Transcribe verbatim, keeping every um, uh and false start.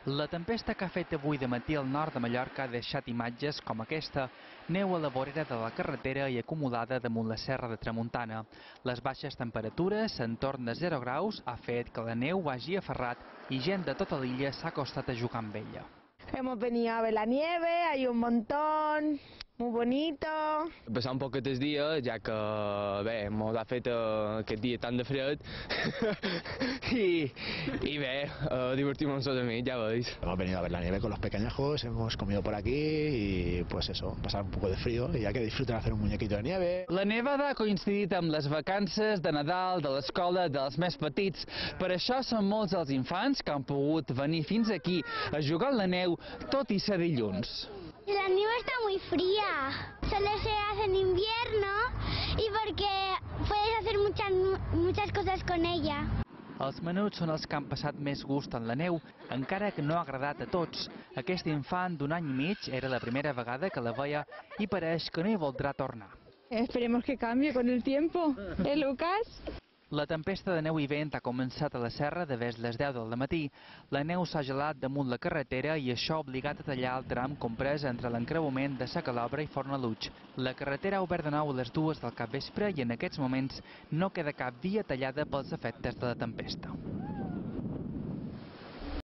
La tempesta que ha fet avui de matí al nord de Mallorca ha deixat imatges com aquesta, neu a la vorera de la carretera i acumulada damunt la serra de Tramuntana. Les baixes temperatures, entorn de zero graus, ha fet que la neu hagi aferrat i gent de tota l'illa s'ha acostat a jugar amb ella. Hemos venido a ver la nieve, hay un montón, muy bonito. Passar un poc aquests dies, ja que bé, mos ha fet uh, aquest dia tan de fred y, y bé, uh, divertimos amb els amics, ja veis. Hemos venido a ver la nieve con los pequeñajos, hemos comido por aquí y pues eso, pasar un poco de frío y ya que disfruten hacer un muñequito de nieve. La nevada ha coincidit amb les vacances de Nadal, de l'escola, dels més petits. Per això són molts els infants que han pogut venir fins aquí a jugar a la neu, tot i ser dilluns. La nieve está muy fría, solo se hace en invierno y porque puedes hacer muchas, muchas cosas con ella. Els menuts són els que han passat més gust en la neu, encara que no ha agradat a tots. Aquest infant d'un any i mig era la primera vegada que la veia i pareix que no hi voldrà tornar. Esperemos que cambie con el tiempo, ¿eh, Lucas? La tempesta de neu i vent ha començat a la serra de des les deu del matí. La neu s'ha gelat damunt la carretera i això ha obligat a tallar el tram comprès entre l'encreuament de Sa Calobra i Fornalutx. La carretera ha obert de nou a les dues del capvespre i en aquests moments no queda cap via tallada pels efectes de la tempesta.